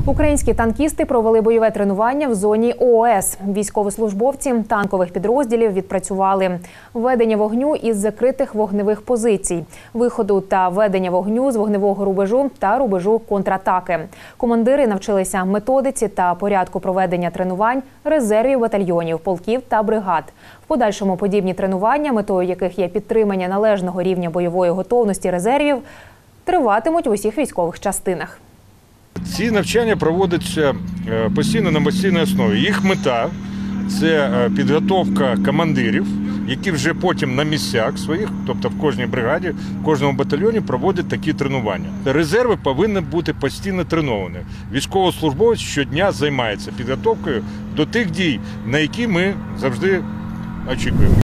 Українські танкісти провели бойове тренування в зоні ООС. Військовослужбовці танкових підрозділів відпрацювали ведення вогню із закритих вогневих позицій, виходу та ведення вогню з вогневого рубежу та рубежу контратаки. Командири навчилися методиці та порядку проведення тренувань резервів батальйонів, полків та бригад. В подальшому подібні тренування, метою яких є підтримання належного рівня бойової готовності резервів, триватимуть в усіх військових частинах. Ці навчання проводяться постійно на постійній основі. Їх мета – це підготовка командирів, які вже потім на місцях своїх, тобто в кожній бригаді, в кожному батальйоні проводять такі тренування. Резерви повинні бути постійно треновані. Військовослужбовець щодня займається підготовкою до тих дій, на які ми завжди очікуємо.